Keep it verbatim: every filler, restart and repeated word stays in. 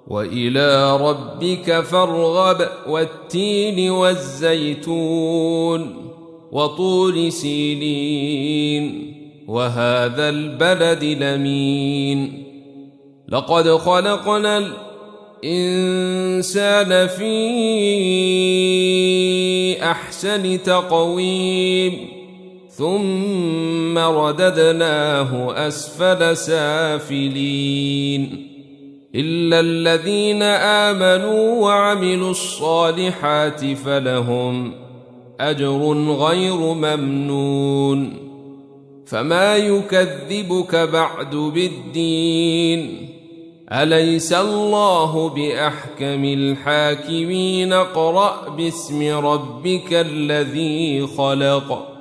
وإلى ربك فارغب والتين والزيتون وطور سينين وهذا البلد الأمين لقد خلقنا الإنسان في أحسن تقويم ثم رددناه أسفل سافلين إلا الذين آمنوا وعملوا الصالحات فلهم أجر غير ممنون فما يكذبك بعد بالدين أليس الله بأحكم الحاكمين اقرأ باسم ربك الذي خلق